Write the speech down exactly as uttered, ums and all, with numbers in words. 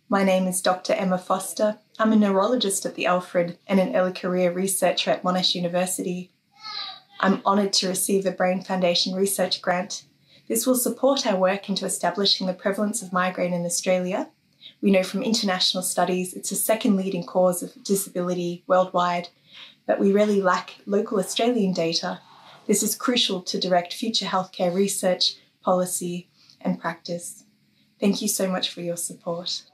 My name is Doctor Emma Foster. I'm a neurologist at the Alfred and an early career researcher at Monash University. I'm honoured to receive a Brain Foundation research grant. This will support our work into establishing the prevalence of migraine in Australia. We know from international studies it's the second leading cause of disability worldwide, but we really lack local Australian data. This is crucial to direct future healthcare research, policy and practice. Thank you so much for your support.